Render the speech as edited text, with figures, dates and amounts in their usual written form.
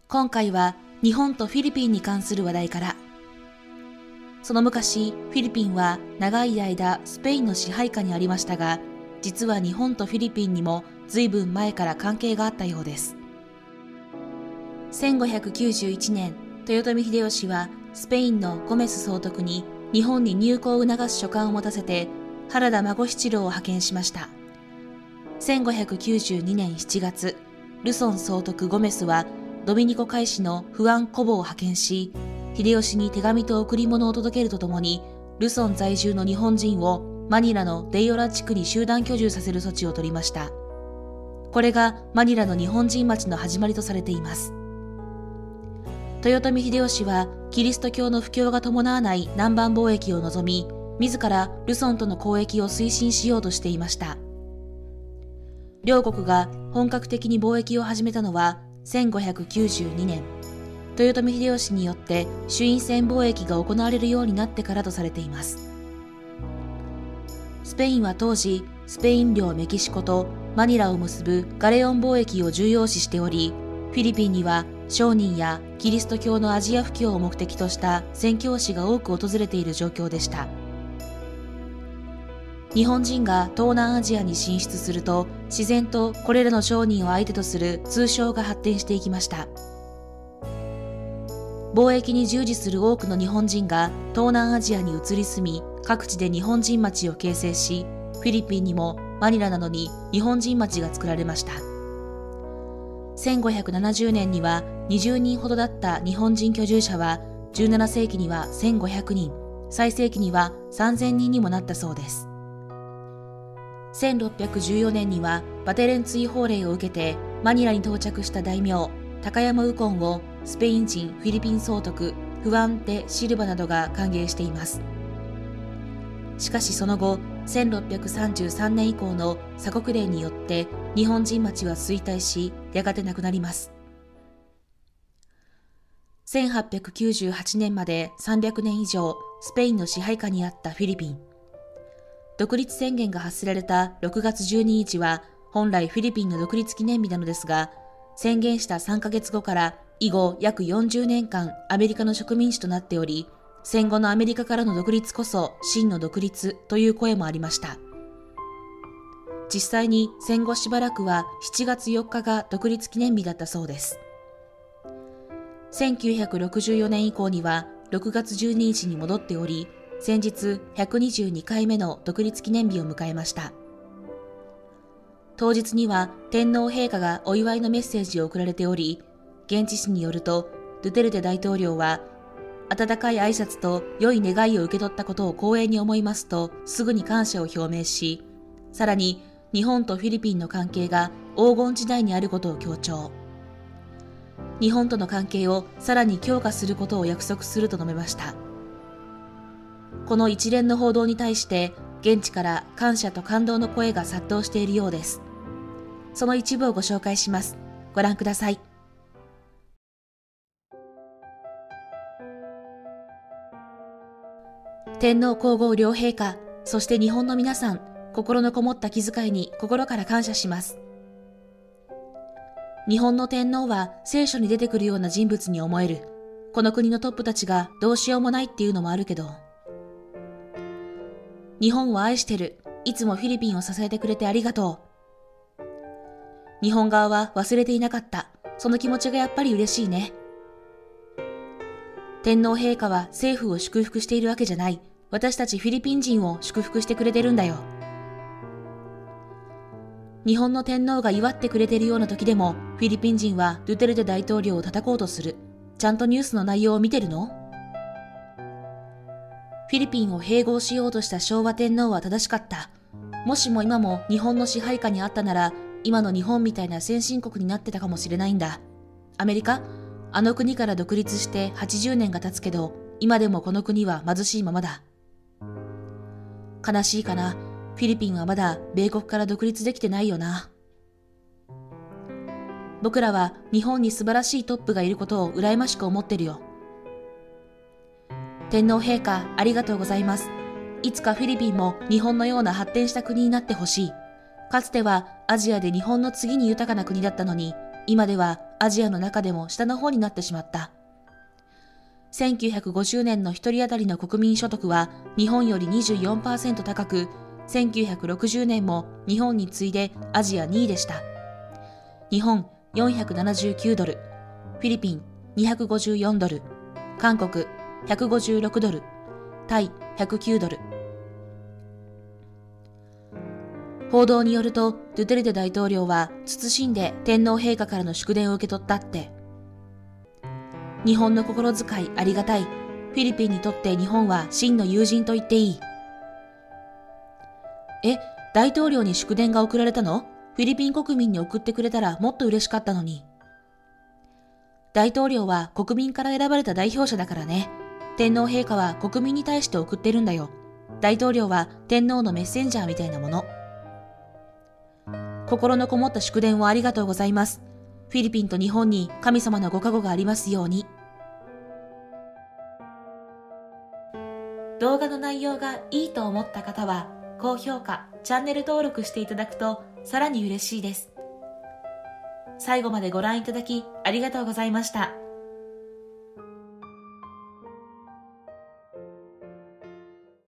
今回は日本とフィリピンに関する話題から。その昔、フィリピンは長い間スペインの支配下にありましたが、実は日本とフィリピンにも随分前から関係があったようです。1591年、豊臣秀吉はスペインのゴメス総督に日本に入港を促す書簡を持たせて原田孫七郎を派遣しました。1592年7月、ルソン総督ゴメスはドミニコ海使のフアン・コボを派遣し、秀吉に手紙と贈り物を届けるとともに、ルソン在住の日本人をマニラのデイオラ地区に集団居住させる措置を取りました。これがマニラの日本人町の始まりとされています。豊臣秀吉はキリスト教の布教が伴わない南蛮貿易を望み、自らルソンとの交易を推進しようとしていました。両国が本格的に貿易を始めたのは1592年、豊臣秀吉によって朱印船貿易が行われるようになってからとされています。スペインは当時、スペイン領メキシコとマニラを結ぶガレオン貿易を重要視しており、フィリピンには商人やキリスト教のアジア布教を目的とした宣教師が多く訪れている状況でした。日本人が東南アジアに進出すると、自然とこれらの商人を相手とする通商が発展していきました。貿易に従事する多くの日本人が東南アジアに移り住み、各地で日本人町を形成し、フィリピンにもマニラなどに日本人町が作られました。1570年には20人ほどだった日本人居住者は、17世紀には1500人、最盛期には3000人にもなったそうです。1614年にはバテレン追放令を受けてマニラに到着した大名高山右近をスペイン人フィリピン総督フアン・デ・シルバなどが歓迎しています。しかしその後、1633年以降の鎖国令によって日本人町は衰退し、やがてなくなります。1898年まで300年以上スペインの支配下にあったフィリピン。独立宣言が発せられた6月12日は本来フィリピンの独立記念日なのですが、宣言した3ヶ月後から以後約40年間アメリカの植民地となっており、戦後のアメリカからの独立こそ真の独立という声もありました。実際に戦後しばらくは7月4日が独立記念日だったそうです。1964年以降には6月12日に戻っており、先日122回目の独立記念日を迎えました。当日には天皇陛下がお祝いのメッセージを送られており、現地紙によるとドゥテルテ大統領は、温かい挨拶と良い願いを受け取ったことを光栄に思いますとすぐに感謝を表明し、さらに日本とフィリピンの関係が黄金時代にあることを強調。日本との関係をさらに強化することを約束すると述べました。この一連の報道に対して、現地から感謝と感動の声が殺到しているようです。その一部をご紹介します。ご覧ください。天皇皇后両陛下、そして日本の皆さん、心のこもった気遣いに心から感謝します。日本の天皇は聖書に出てくるような人物に思える。この国のトップたちがどうしようもないっていうのもあるけど、日本を愛してる。いつもフィリピンを支えてくれてありがとう。日本側は忘れていなかった。その気持ちがやっぱり嬉しいね。天皇陛下は政府を祝福しているわけじゃない。私たちフィリピン人を祝福してくれてるんだよ。日本の天皇が祝ってくれているような時でも、フィリピン人はドゥテルテ大統領を叩こうとする。ちゃんとニュースの内容を見てるの？フィリピンを併合しようとした昭和天皇は正しかった。もしも今も日本の支配下にあったなら、今の日本みたいな先進国になってたかもしれないんだ。アメリカ？あの国から独立して80年が経つけど、今でもこの国は貧しいままだ。悲しいかな。フィリピンはまだ米国から独立できてないよな。僕らは日本に素晴らしいトップがいることを羨ましく思ってるよ。天皇陛下、ありがとうございます。いつかフィリピンも日本のような発展した国になってほしい。かつてはアジアで日本の次に豊かな国だったのに、 今ではアジアの中でも下の方になってしまった。1950年の一人当たりの国民所得は日本より 24% 高く、1960年も日本に次いでアジア2位でした。日本479ドル、フィリピン254ドル、韓国156ドル、タイ109ドル。報道によると、ドゥテルテ大統領は謹んで天皇陛下からの祝電を受け取ったって。日本の心遣いありがたい。フィリピンにとって日本は真の友人と言っていい。大統領に祝電が送られたの？フィリピン国民に送ってくれたらもっと嬉しかったのに。大統領は国民から選ばれた代表者だからね。天皇陛下は国民に対して送ってるんだよ。大統領は天皇のメッセンジャーみたいなもの。心のこもった祝電をありがとうございます。フィリピンと日本に神様のご加護がありますように。動画の内容がいいと思った方は、高評価、チャンネル登録していただくとさらに嬉しいです。最後までご覧いただきありがとうございました。